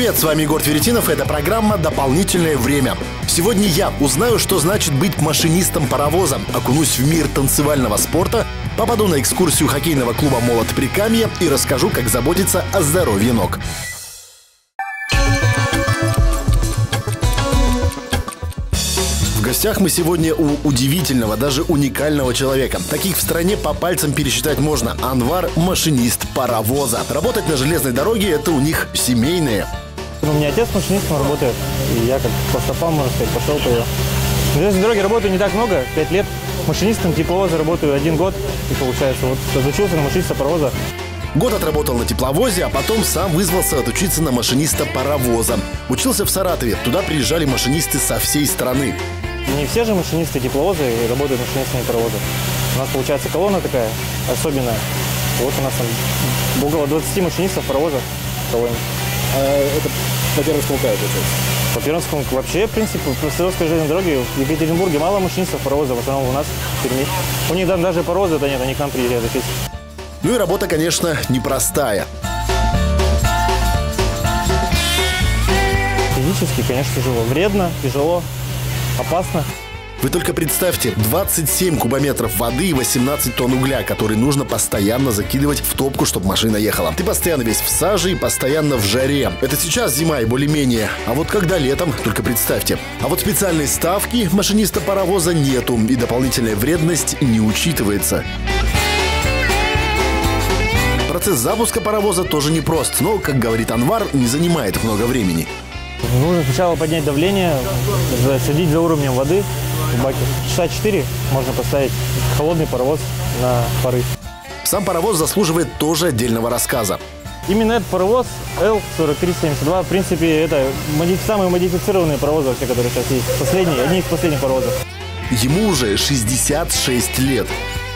Привет, с вами Егор Тверетинов, и это программа «Дополнительное время». Сегодня я узнаю, что значит быть машинистом паровоза, окунусь в мир танцевального спорта, попаду на экскурсию хоккейного клуба «Молот Прикамье» и расскажу, как заботиться о здоровье ног. В гостях мы сегодня у удивительного, даже уникального человека. Таких в стране по пальцам пересчитать можно. Анвар – машинист паровоза. Работать на железной дороге – это у них семейное. У меня отец машинистом работает, и я как по стопам, можно сказать, пошел по его. На железной дороге работаю не так много, 5 лет. Машинистом тепловоза работаю 1 год, и получается, вот отучился на машиниста паровоза. Год отработал на тепловозе, а потом сам вызвался отучиться на машиниста паровоза. Учился в Саратове, туда приезжали машинисты со всей страны. Не все же машинисты тепловоза работают машинистами паровоза. У нас получается колонна такая особенная. Вот у нас там около 20 машинистов паровоза в колонне. Это по Пермскому краю, получается? По Пермскому вообще, в принципе, по Саратовской железной дороге в Екатеринбурге мало машинистов паровоза, в основном у нас в Перми. У них там даже паровоза-то нет, они к нам приезжают учиться. Ну и работа, конечно, непростая. Физически, конечно, тяжело. Вредно, тяжело, опасно. Вы только представьте, 27 кубометров воды и 18 тонн угля, которые нужно постоянно закидывать в топку, чтобы машина ехала. Ты постоянно весь в саже и постоянно в жаре. Это сейчас зима и более-менее. А вот когда летом, только представьте. А вот специальной ставки машиниста паровоза нету, и дополнительная вредность не учитывается. Процесс запуска паровоза тоже непрост, но, как говорит Анвар, не занимает много времени. Нужно сначала поднять давление, следить за уровнем воды в баке. Часа 4 можно поставить холодный паровоз на пары. Сам паровоз заслуживает тоже отдельного рассказа. Именно этот паровоз L4372, в принципе, это самые модифицированные паровозы вообще, которые сейчас есть. Одни из последних паровозов. Ему уже 66 лет.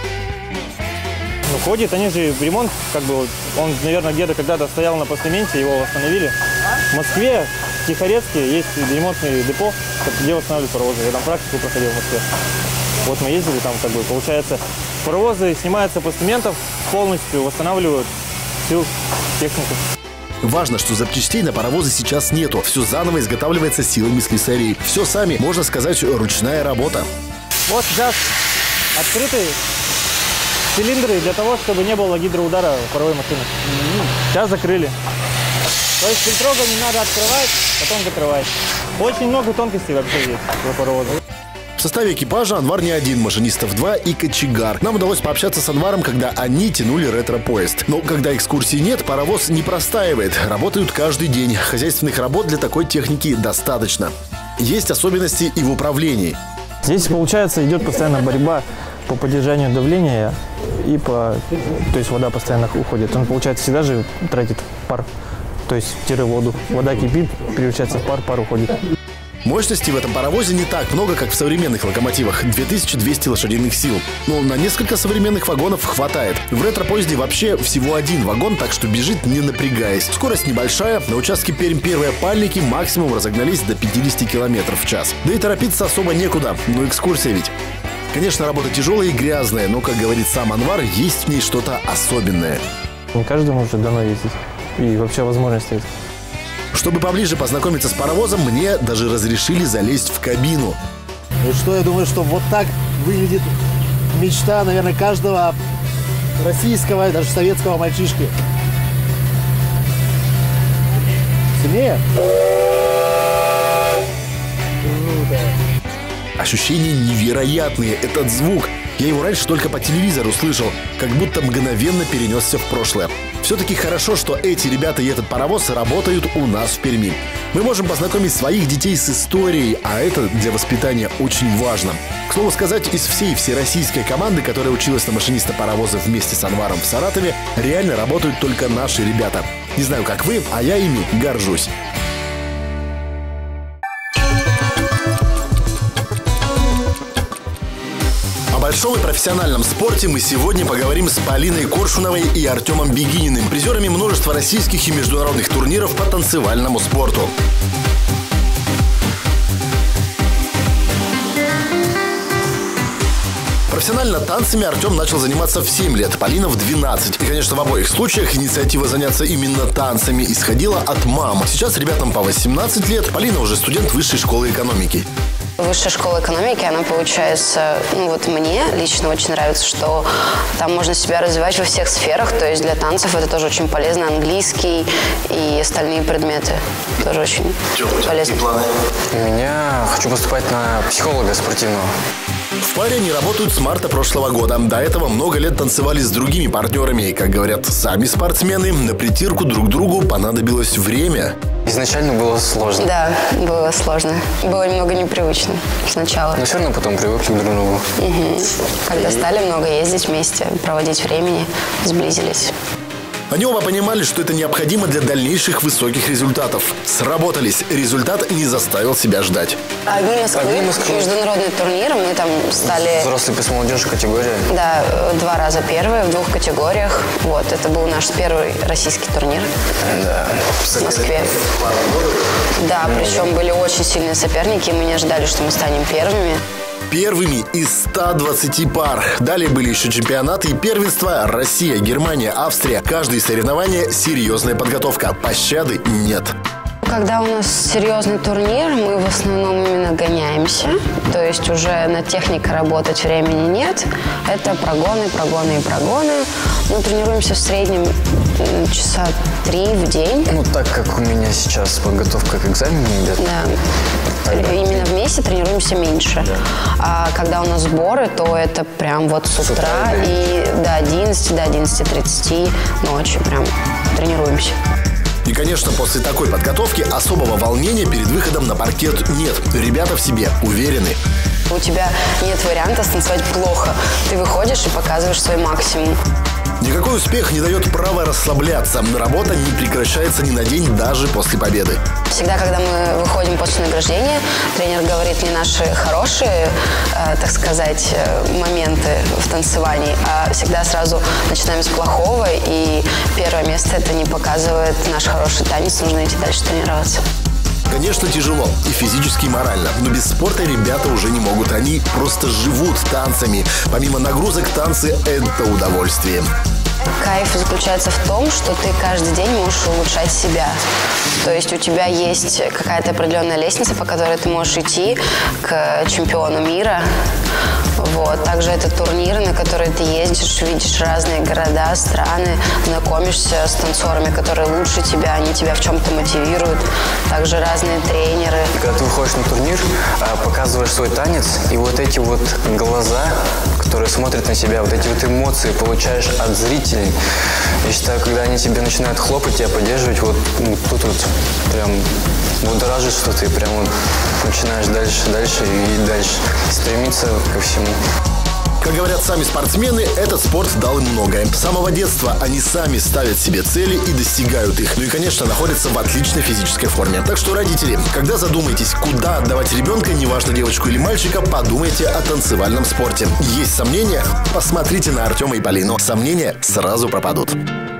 Ну, ходит, они же в ремонт, как бы, он, наверное, где-то когда-то стоял на постаменте, его восстановили. В Москве, в Тихорецке есть ремонтный депо, где восстанавливают паровозы. Я там практику проходил в Москве. Вот мы ездили там, как бы, получается, паровозы снимаются с постаментов, полностью восстанавливают всю технику. Важно, что запчастей на паровозы сейчас нету. Все заново изготавливается силами слесарей. Все сами, можно сказать, ручная работа. Вот сейчас открыты цилиндры для того, чтобы не было гидроудара паровой машины. Сейчас закрыли. То есть фильтрогами надо открывать, потом закрывать. Очень много тонкостей вообще есть для паровоза. В составе экипажа Анвар не один, машинистов 2 и кочегар. Нам удалось пообщаться с Анваром, когда они тянули ретро-поезд. Но когда экскурсии нет, паровоз не простаивает. Работают каждый день. Хозяйственных работ для такой техники достаточно. Есть особенности и в управлении. Здесь, получается, идет постоянно борьба по поддержанию давления, то есть вода постоянно уходит. Он, получается, всегда же тратит пар, то есть воду. Вода кипит, превращается в пар, пар уходит. Мощности в этом паровозе не так много, как в современных локомотивах – 2200 лошадиных сил. Но на несколько современных вагонов хватает. В ретро-поезде вообще всего 1 вагон, так что бежит не напрягаясь. Скорость небольшая, на участке Пермь-Первые Пальники максимум разогнались до 50 км в час. Да и торопиться особо некуда, но экскурсия ведь. Конечно, работа тяжелая и грязная, но, как говорит сам Анвар, есть в ней что-то особенное. Не каждому уже дано ездить, и вообще возможность есть. Чтобы поближе познакомиться с паровозом, мне даже разрешили залезть в кабину. И что, я думаю, что вот так выглядит мечта, наверное, каждого российского и даже советского мальчишки. Сильнее? Ощущения невероятные. Этот звук. Я его раньше только по телевизору слышал, как будто мгновенно перенесся в прошлое. Все-таки хорошо, что эти ребята и этот паровоз работают у нас в Перми. Мы можем познакомить своих детей с историей, а это для воспитания очень важно. К слову сказать, из всей всероссийской команды, которая училась на машиниста паровоза вместе с Анваром в Саратове, реально работают только наши ребята. Не знаю, как вы, а я ими горжусь. О большом и профессиональном спорте мы сегодня поговорим с Полиной Коршуновой и Артемом Бегининым, призерами множества российских и международных турниров по танцевальному спорту. Профессионально танцами Артем начал заниматься в 7 лет, Полина в 12. И, конечно, в обоих случаях инициатива заняться именно танцами исходила от мамы. Сейчас ребятам по 18 лет, Полина уже студент высшей школы экономики. Высшая школа экономики, она получается, мне лично очень нравится, что там можно себя развивать во всех сферах, то есть для танцев это тоже очень полезно, английский и остальные предметы тоже очень полезны. У меня хочу поступать на психолога спортивного. В паре они работают с марта прошлого года. До этого много лет танцевали с другими партнерами. И, как говорят сами спортсмены, на притирку друг другу понадобилось время. Изначально было сложно. Да, было сложно. Было немного непривычно сначала. Но все равно потом привыкли друг к другу. Когда стали много ездить вместе, проводить времени, сблизились. Они оба понимали, что это необходимо для дальнейших высоких результатов. Сработались. Результат не заставил себя ждать. Огни Москвы, международный турнир. Мы там стали... Взрослый плюс молодежь категория. Да, 2 раза первые в 2 категориях. Вот, это был наш первый российский турнир в Москве. Да, причем были очень сильные соперники. Мы не ожидали, что мы станем первыми. Первыми из 120 пар. Далее были еще чемпионаты и первенства. Россия, Германия, Австрия. Каждое соревнование – серьезная подготовка. Пощады нет. Когда у нас серьезный турнир, мы в основном именно гоняемся. То есть уже над техникой работать времени нет. Это прогоны. Мы тренируемся в среднем часа 3 в день. Так как у меня сейчас подготовка к экзамену идет. Да. Именно вместе тренируемся меньше. А когда у нас сборы, то это прям вот с утра и до 11, до 11:30 ночи прям тренируемся. И, конечно, после такой подготовки особого волнения перед выходом на паркет нет. Ребята в себе уверены. У тебя нет варианта станцевать плохо. Ты выходишь и показываешь свой максимум. Никакой успех не дает права расслабляться. Работа не прекращается ни на день, даже после победы. Всегда, когда мы выходим после награждения, тренер говорит не наши хорошие, так сказать, моменты в танцевании, а всегда сразу начинаем с плохого, и первое место это не показывает наш хороший танец, нужно идти дальше тренироваться. Конечно, тяжело и физически, и морально, но без спорта ребята уже не могут. Они просто живут танцами. Помимо нагрузок, танцы – это удовольствие. Кайф заключается в том, что ты каждый день можешь улучшать себя. То есть у тебя есть какая-то определенная лестница, по которой ты можешь идти к чемпиону мира. Вот. Также это турниры, на которые ты ездишь, видишь разные города, страны, знакомишься с танцорами, которые лучше тебя, они тебя в чем-то мотивируют. Также разные тренеры. Когда ты выходишь на турнир, показываешь свой танец, и вот эти вот глаза, которые смотрят на себя, вот эти вот эмоции получаешь от зрителей. Я считаю, когда они тебе начинают хлопать, тебя поддерживать, вот тут вот прям будоражит, что ты прям вот начинаешь дальше и дальше стремиться ко всему. Как говорят сами спортсмены, этот спорт дал им многое. С самого детства они сами ставят себе цели и достигают их. Ну и, конечно, находятся в отличной физической форме. Так что, родители, когда задумаетесь, куда отдавать ребенка, неважно, девочку или мальчика, подумайте о танцевальном спорте. Есть сомнения? Посмотрите на Артема и Полину. Сомнения сразу пропадут.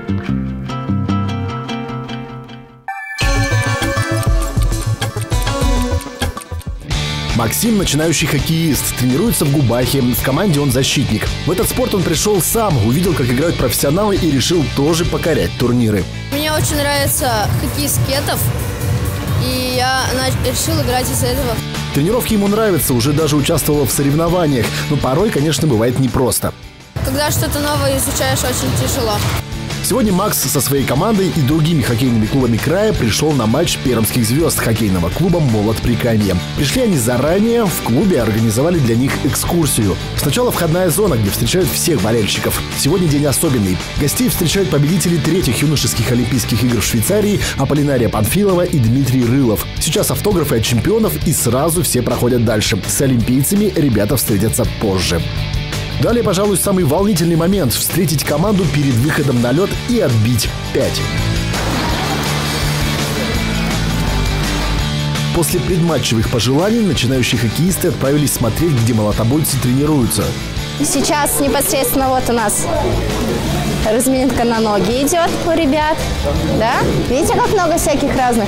Максим – начинающий хоккеист, тренируется в Губахе. В команде он защитник. В этот спорт он пришел сам, увидел, как играют профессионалы и решил тоже покорять турниры. Мне очень нравится хоккей с кетов, и я решил играть из-за этого. Тренировки ему нравятся, уже даже участвовал в соревнованиях. Но порой, конечно, бывает непросто. Когда что-то новое изучаешь, очень тяжело. Сегодня Макс со своей командой и другими хоккейными клубами края пришел на матч пермских звезд хоккейного клуба «Молот Прикамье». Пришли они заранее, в клубе организовали для них экскурсию. Сначала входная зона, где встречают всех болельщиков. Сегодня день особенный. Гостей встречают победители 3-х юношеских олимпийских игр в Швейцарии Аполлинария Панфилова и Дмитрий Рылов. Сейчас автографы от чемпионов, и сразу все проходят дальше. С олимпийцами ребята встретятся позже. Далее, пожалуй, самый волнительный момент – встретить команду перед выходом на лед и отбить 5. После предматчевых пожеланий начинающие хоккеисты отправились смотреть, где молотобойцы тренируются. Сейчас непосредственно вот у нас разминка на ноги идет у ребят. Да? Видите, как много всяких разных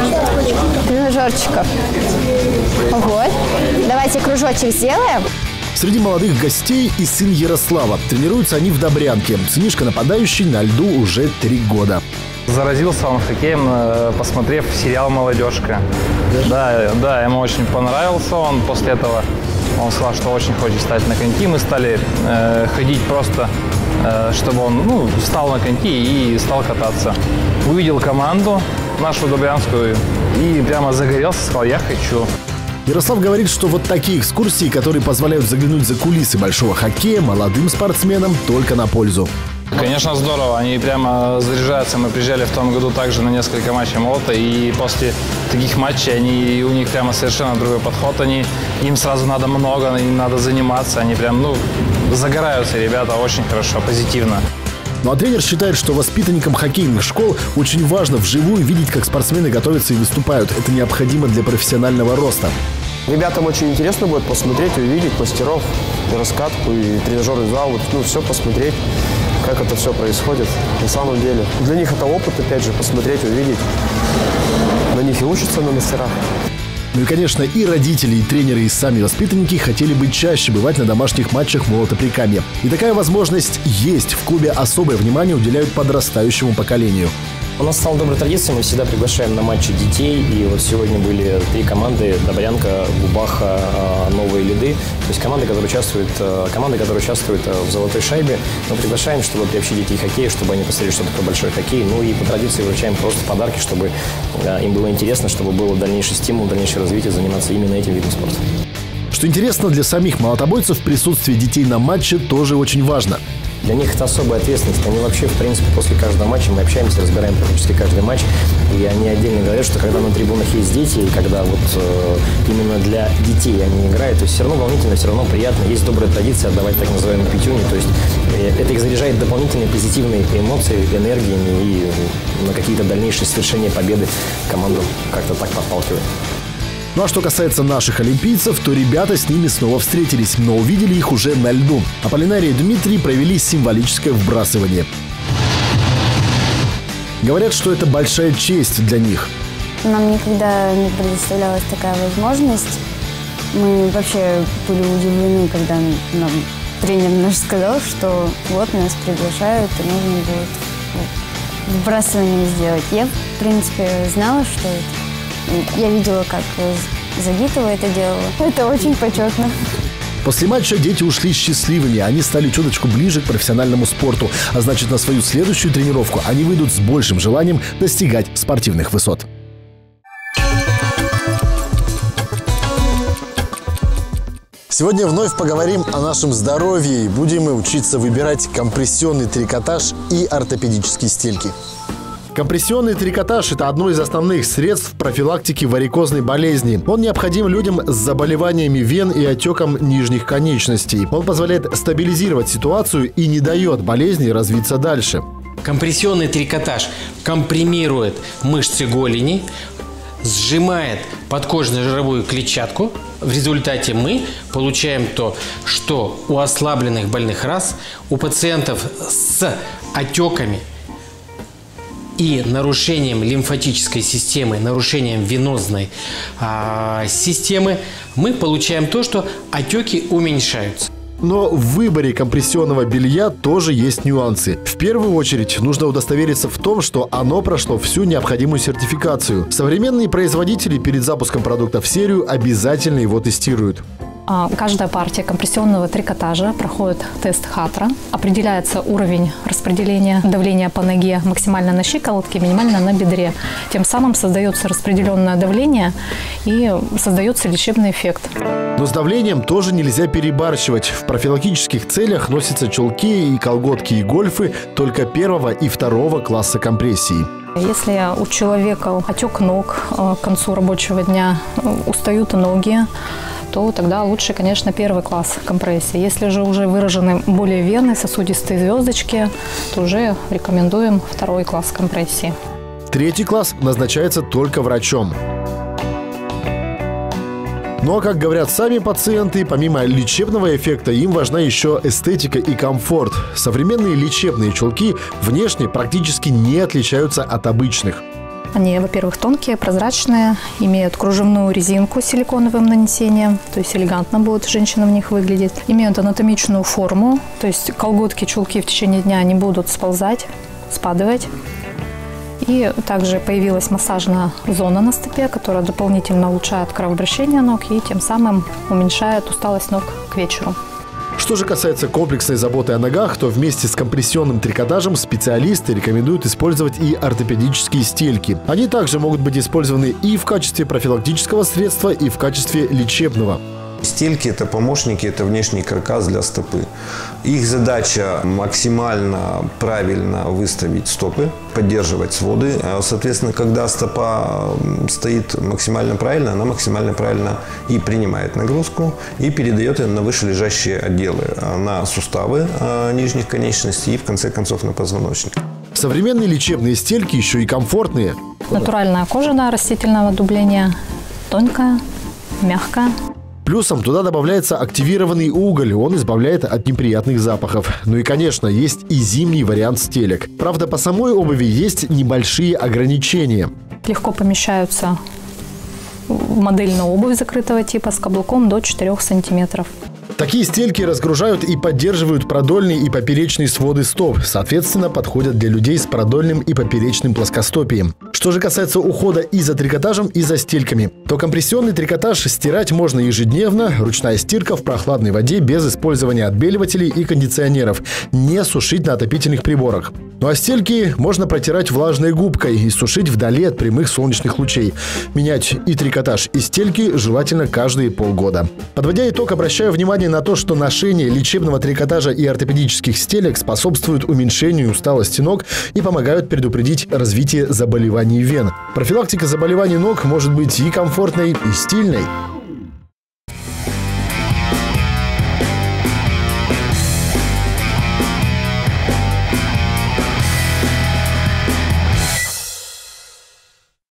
тренажерчиков? Вот. Давайте кружочек сделаем. Среди молодых гостей и сын Ярослава. Тренируются они в Добрянке. Сынишка нападающий на льду уже 3 года. Заразился он хоккеем, посмотрев сериал «Молодежка». Да, ему очень понравился он после этого. Он сказал, что очень хочет стать на коньки. Мы стали ходить просто, чтобы он встал на коньки и стал кататься. Увидел команду нашу добрянскую и прямо загорелся, сказал: я хочу. Ярослав говорит, что вот такие экскурсии, которые позволяют заглянуть за кулисы большого хоккея, молодым спортсменам только на пользу. Конечно, здорово. Они прямо заряжаются. Мы приезжали в том году также на несколько матчей молота. И после таких матчей у них прямо совершенно другой подход. Им сразу надо много, им надо заниматься. Они прям, загораются ребята очень хорошо, позитивно. Ну а тренер считает, что воспитанникам хоккейных школ очень важно вживую видеть, как спортсмены готовятся и выступают. Это необходимо для профессионального роста. Ребятам очень интересно будет посмотреть, увидеть мастеров, и раскатку, и тренажерный зал, все посмотреть, как это все происходит на самом деле. Для них это опыт, опять же, посмотреть, увидеть. На них и учатся на мастерах. Ну и, конечно, и родители, и тренеры, и сами воспитанники хотели бы чаще бывать на домашних матчах Молота-Прикамья. И такая возможность есть. В клубе особое внимание уделяют подрастающему поколению. У нас стала доброй традицией, мы всегда приглашаем на матчи детей. И вот сегодня были 3 команды: Добрянка, Губаха, Новые Лиды. То есть команды, которые участвуют в «Золотой шайбе». Мы приглашаем, чтобы приобщить детей к хоккею, чтобы они посмотрели, что такое большой хоккей. Ну и по традиции вручаем просто подарки, чтобы им было интересно, чтобы был дальнейший стимул, дальнейшее развитие, заниматься именно этим видом спорта. Что интересно, для самих молотобойцев присутствие детей на матче тоже очень важно. Для них это особая ответственность. Они вообще, в принципе, после каждого матча мы общаемся, разбираем практически каждый матч. И они отдельно говорят, что когда на трибунах есть дети, и когда именно для детей они играют, то есть все равно волнительно, все равно приятно. Есть добрая традиция отдавать так называемые пятюни. То есть это их заряжает дополнительные позитивные эмоции, энергиями, и на какие-то дальнейшие свершения победы команду как-то так подталкивает. Ну а что касается наших олимпийцев, то ребята с ними снова встретились, но увидели их уже на льду. Аполлинарий и Дмитрий провели символическое вбрасывание. Говорят, что это большая честь для них. Нам никогда не предоставлялась такая возможность. Мы вообще были удивлены, когда нам тренер наш сказал, что вот нас приглашают и нужно будет вбрасывание сделать. Я, в принципе, знала, что это. Я видела, как Загитова это делала. Это очень почетно. После матча дети ушли счастливыми. Они стали чуточку ближе к профессиональному спорту. А значит, на свою следующую тренировку они выйдут с большим желанием достигать спортивных высот. Сегодня вновь поговорим о нашем здоровье. Будем мы учиться выбирать компрессионный трикотаж и ортопедические стельки. Компрессионный трикотаж – это одно из основных средств профилактики варикозной болезни. Он необходим людям с заболеваниями вен и отеком нижних конечностей. Он позволяет стабилизировать ситуацию и не дает болезни развиться дальше. Компрессионный трикотаж компримирует мышцы голени, сжимает подкожно-жировую клетчатку. В результате мы получаем то, что у ослабленных больных рас, у пациентов с отеками и нарушением лимфатической системы, нарушением венозной системы, мы получаем то, что отеки уменьшаются. Но в выборе компрессионного белья тоже есть нюансы. В первую очередь нужно удостовериться в том, что оно прошло всю необходимую сертификацию. Современные производители перед запуском продукта в серию обязательно его тестируют. Каждая партия компрессионного трикотажа проходит тест Хатра. Определяется уровень распределения давления по ноге максимально на щиколотке, минимально на бедре. Тем самым создается распределенное давление и создается лечебный эффект. Но с давлением тоже нельзя перебарщивать. В профилактических целях носятся чулки и колготки и гольфы только 1 и 2 класса компрессии. Если у человека отек ног к концу рабочего дня, устают ноги, то тогда лучше, конечно, 1 класс компрессии. Если же уже выражены более вены, сосудистые звездочки, то уже рекомендуем 2 класс компрессии. 3 класс назначается только врачом. Но, как говорят сами пациенты, помимо лечебного эффекта, им важна еще эстетика и комфорт. Современные лечебные чулки внешне практически не отличаются от обычных. Они, во-первых, тонкие, прозрачные, имеют кружевную резинку с силиконовым нанесением, то есть элегантно будет женщина в них выглядеть. Имеют анатомичную форму, то есть колготки, чулки в течение дня не будут сползать, спадывать. И также появилась массажная зона на стопе, которая дополнительно улучшает кровообращение ног и тем самым уменьшает усталость ног к вечеру. Что же касается комплексной заботы о ногах, то вместе с компрессионным трикотажем специалисты рекомендуют использовать и ортопедические стельки. Они также могут быть использованы и в качестве профилактического средства, и в качестве лечебного. Стельки – это помощники, это внешний каркас для стопы. Их задача максимально правильно выставить стопы, поддерживать своды. Соответственно, когда стопа стоит максимально правильно, она максимально правильно и принимает нагрузку, и передает ее на вышележащие отделы, на суставы нижних конечностей и, в конце концов, на позвоночник. Современные лечебные стельки еще и комфортные. Натуральная кожа, да, растительного дубления, тонкая, мягкая. Плюсом туда добавляется активированный уголь, он избавляет от неприятных запахов. Ну и, конечно, есть и зимний вариант стелек. Правда, по самой обуви есть небольшие ограничения. Легко помещаются в модельную обувь закрытого типа с каблуком до 4 сантиметров. Такие стельки разгружают и поддерживают продольные и поперечные своды стоп. Соответственно, подходят для людей с продольным и поперечным плоскостопием. Что же касается ухода и за трикотажем, и за стельками, то компрессионный трикотаж стирать можно ежедневно, ручная стирка в прохладной воде без использования отбеливателей и кондиционеров, не сушить на отопительных приборах. Ну а стельки можно протирать влажной губкой и сушить вдали от прямых солнечных лучей. Менять и трикотаж, и стельки желательно каждые полгода. Подводя итог, обращаю внимание на то, что ношение лечебного трикотажа и ортопедических стелек способствует уменьшению усталости ног и помогают предупредить развитие заболеваний вен. Профилактика заболеваний ног может быть и комфортной, и стильной.